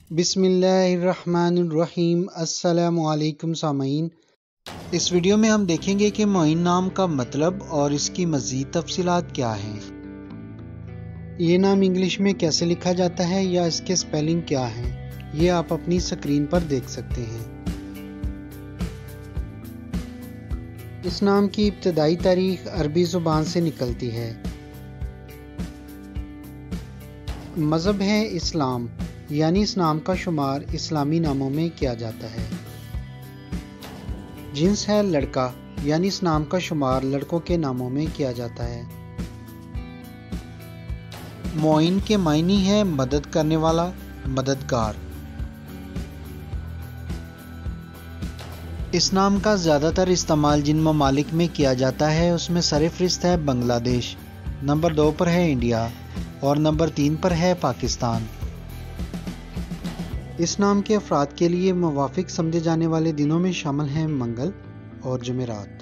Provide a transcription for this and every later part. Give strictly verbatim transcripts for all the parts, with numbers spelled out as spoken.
بسم اللہ الرحمن الرحیم۔ السلام علیکم سامعین، اس ویڈیو میں ہم دیکھیں گے کہ معین نام کا مطلب اور اس کی مزید تفصیلات کیا ہیں۔ یہ نام انگلش میں کیسے لکھا جاتا ہے یا اس کے سپیلنگ کیا ہیں، یہ آپ اپنی سکرین پر دیکھ سکتے ہیں۔ اس نام کی ابتدائی تاریخ عربی زبان سے نکلتی ہے۔ مذہب ہے اسلام، یعنی اس نام کا شمار اسلامی ناموں میں کیا جاتا ہے۔ جنس ہے لڑکا، یعنی اس نام کا شمار لڑکوں کے ناموں میں کیا جاتا ہے۔ معین کے معنی ہے مدد کرنے والا، مددگار۔ اس نام کا زیادہ تر استعمال جن ممالک میں کیا جاتا ہے اس میں سرفہرست ہے بنگلہ دیش، نمبر دو پر ہے انڈیا اور نمبر تین پر ہے پاکستان۔ اس نام کے افراد کے لیے موافق سمجھے جانے والے دنوں میں شامل ہیں منگل اور جمعرات۔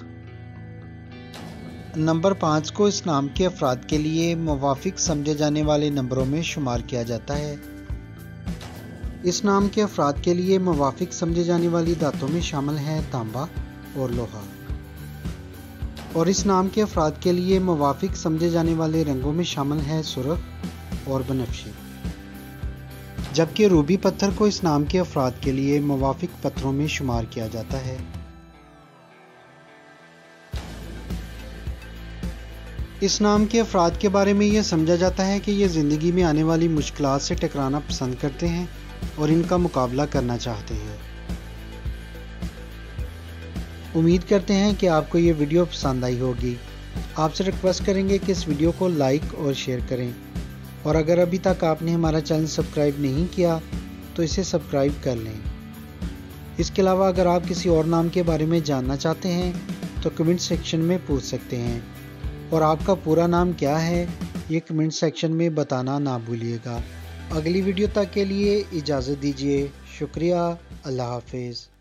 نمبر پانچ کو اس نام کے افراد کے لیے موافق سمجھے جانے والے نمبروں میں شمار کیا جاتا ہے۔ اس نام کے افراد کے لیے موافق سمجھے جانے والی دھاتوں میں شامل ہیں تانبا اور لوہا، اور اس نام کے افراد کے لیے موافق سمجھے جانے والے رنگوں میں شامل ہیں سرخ اور بنفشی، جبکہ روبی پتھر کو اس نام کے افراد کے لیے موافق پتھروں میں شمار کیا جاتا ہے۔ اس نام کے افراد کے بارے میں یہ سمجھا جاتا ہے کہ یہ زندگی میں آنے والی مشکلات سے ٹکرانا پسند کرتے ہیں اور ان کا مقابلہ کرنا چاہتے ہیں۔ امید کرتے ہیں کہ آپ کو یہ ویڈیو پسند آئی ہوگی۔ آپ سے ریکویسٹ کریں گے کہ اس ویڈیو کو لائک اور شیئر کریں، اور اگر ابھی تک آپ نے ہمارا چینل سبسکرائب نہیں کیا تو اسے سبسکرائب کر لیں۔ اس کے علاوہ اگر آپ کسی اور نام کے بارے میں جاننا چاہتے ہیں تو کمنٹ سیکشن میں پوچھ سکتے ہیں، اور آپ کا پورا نام کیا ہے یہ کمنٹ سیکشن میں بتانا نہ بھولیے گا۔ اگلی ویڈیو تک کے لیے اجازت دیجیے۔ شکریہ۔ اللہ حافظ۔